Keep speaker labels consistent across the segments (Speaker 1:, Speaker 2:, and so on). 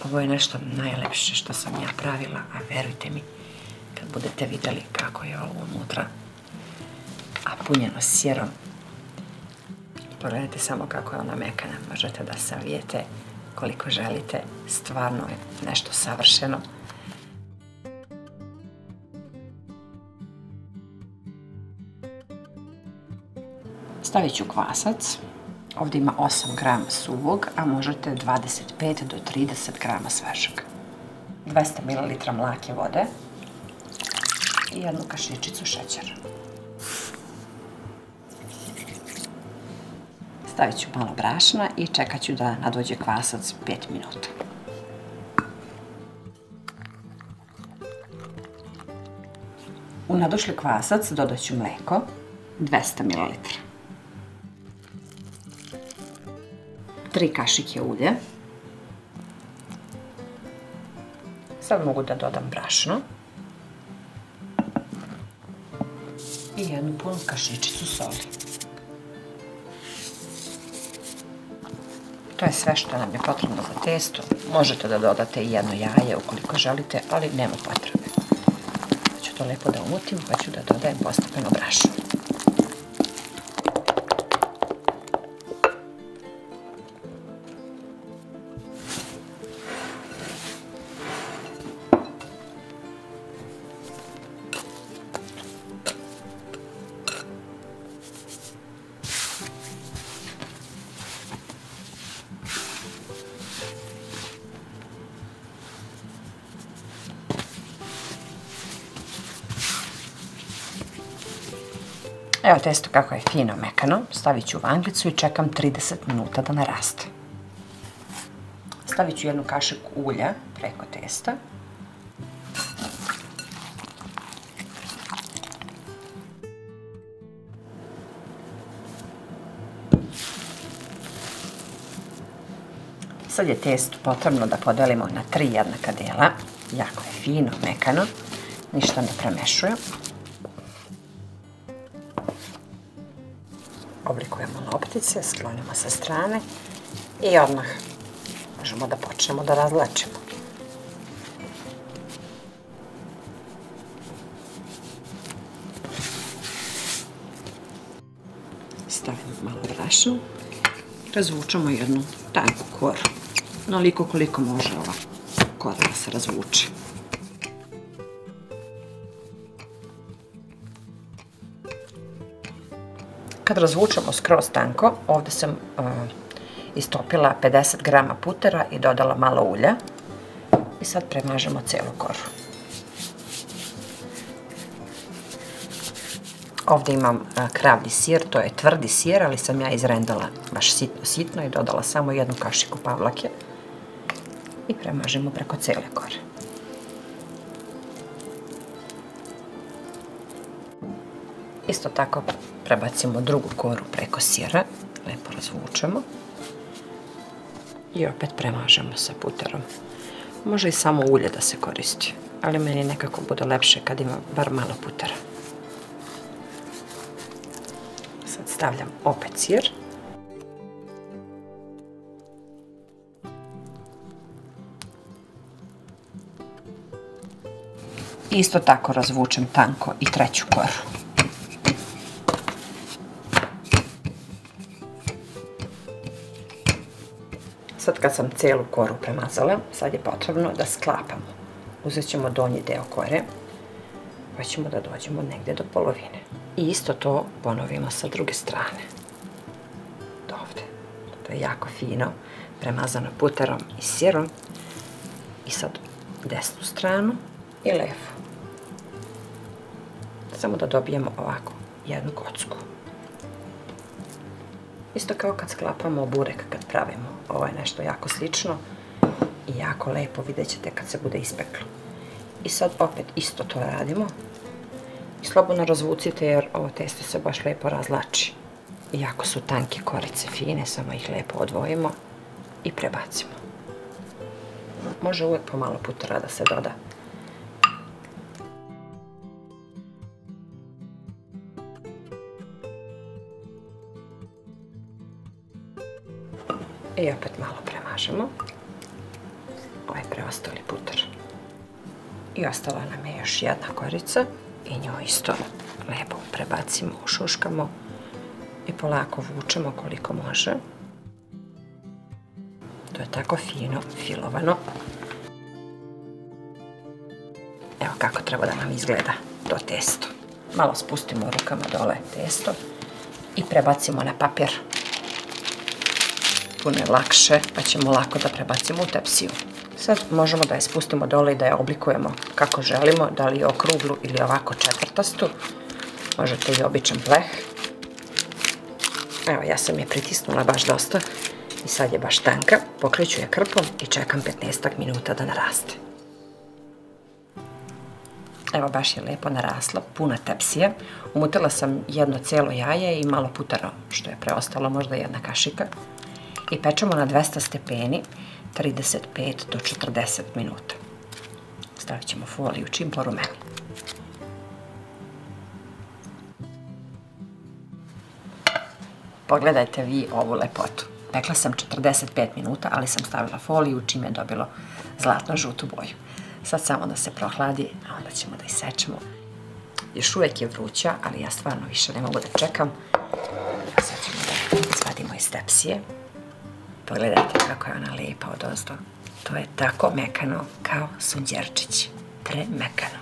Speaker 1: Ovo je nešto najlepše što sam ja pravila, a verujte mi, kad budete vidjeli kako je ovo unutra, a punjeno sirom, pogledajte samo kako je ona mekana, možete da savijete koliko želite, stvarno je nešto savršeno. Stavit ću kvasac, ovdje ima 8 grama suvog, a možete 25 do 30 grama svežeg. 200 ml mlake vode i 1 kašičicu šećera. Stavit ću malo brašna i čekat ću da nadođe kvasac 5 minuta. U nadošli kvasac dodat ću mleko, 200 ml. 3 kašike ulje. Sad mogu da dodam brašno. I 1 punu kašičicu soli. To je sve što nam je potrebno za testo. Možete da dodate i 1 jaje ukoliko želite, ali nema potrebe. Ja ću to lepo da umutim, pa ću da dodajem postepeno brašno. Evo testo kako je fino mekano, stavit ću u vanglicu i čekam 30 minuta da naraste. Stavit ću 1 kašiku ulja preko testa. Sad je testo potrebno da podelimo na 3 jednaka dela. Jako je fino mekano, ništa ne premešujem. Oblikujemo loptice, sklonimo sa strane i odmah možemo da počnemo da razvlačimo. Stavimo malo brašna, razvučemo jednu tanku koru, onoliko koliko može ova kora da se razvuče. Kad razvučemo skroz tanko, ovdje sam istopila 50 grama putera i dodala malo ulja. I sad premažemo celu koru. Ovdje imam kravlji sir, to je tvrdi sir, ali sam ja izrendala baš sitno i dodala samo 1 kašiku pavlake. I premažemo preko cele kore. Isto tako prebacimo drugu koru preko sira, lepo razvučemo i opet premažemo sa puterom. Može i samo ulje da se koristi, ali meni nekako bude lepše kad ima bar malo putera. Sad stavljam opet sir. Isto tako razvučem tanko i treću koru. Sad kad sam celu koru premazala, sad je potrebno da sklapamo. Uzet ćemo donji deo kore, pa ćemo da dođemo negdje do polovine. I isto to ponovimo sa druge strane. Do ovdje. To je jako fino, premazano puterom i sirom. I sad desnu stranu i levu. Samo da dobijemo ovako jednu kocku. Isto kao kad sklapamo burek kad pravimo. Ovo je nešto jako slično i jako lepo, vidjet ćete kad se bude ispeklo. I sad opet isto to radimo. I slobodno razvucite jer ovo testo se baš lepo razlači. I jako su tanke korice, fine, samo ih lepo odvojimo i prebacimo. Može uvijek pomalo putera da se doda. I opet malo premažemo. ovaj preostali putar. I ostala nam je još jedna korica i nju isto lepo prebacimo, ušuškamo i polako vučemo koliko može. To je tako fino filovano. Evo kako treba da nam izgleda to testo. Malo spustimo rukama dole testo i prebacimo na papir. Puno je lakše, pa ćemo lako da prebacimo u tepsiju. Sad možemo da je spustimo dole i da je oblikujemo kako želimo, da li je okruglu ili ovako četvrtastu. Možete i običan pleh. Evo, ja sam je pritisnula baš dosta i sad je baš tanka. Pokreću je krpom i čekam 15 minuta da naraste. Evo, baš je lepo narasla, puna tepsija. Umutila sam jedno cijelo jaje i malo putara što je preostalo, možda jedna kašika. I pečemo na 200 stepeni 35 do 40 minuta. Stavit ćemo foliju čim porumeni. Pogledajte vi ovu lepotu. Pekla sam 45 minuta, ali sam stavila foliju čim je dobilo zlatno-žutu boju. Sad samo da se prohladi, a onda ćemo da isečemo. Još uvijek je vruća, ali ja stvarno više ne mogu da čekam. Sad ćemo da izvadimo iz tepsije. Pogledajte kako je ona lijepa odozdo. To je tako mekano kao sunđerčić. Premekano.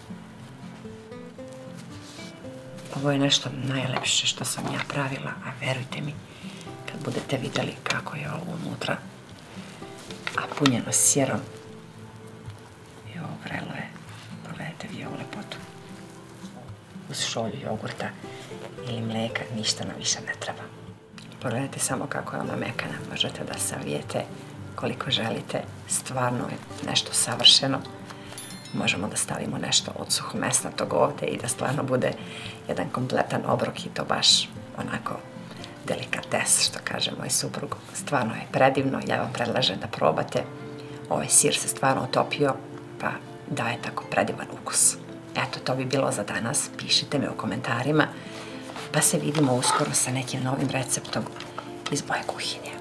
Speaker 1: Ovo je nešto najlepše što sam ja pravila, a verujte mi, kad budete vidjeli kako je ovo unutra, a punjeno sjerom, i ovo vrelo je, pogledajte vi ovu lepotu. Uz šolju jogurta ili mlijeka ništa nam više ne treba. Pogledajte samo kako je ona mekana, možete da savijete koliko želite, stvarno je nešto savršeno. Možemo da stavimo nešto od suhomesnatog ovdje i da stvarno bude jedan kompletan obrok i to baš onako delikates, što kaže moj suprug. Stvarno je predivno, ja vam predlažem da probate. Ovaj sir se stvarno otopio, pa daje tako predivan ukus. Eto, to bi bilo za danas. Pišite mi u komentarima, pa se vidimo uskoro sa nekim novim receptom iz moje kuhinje.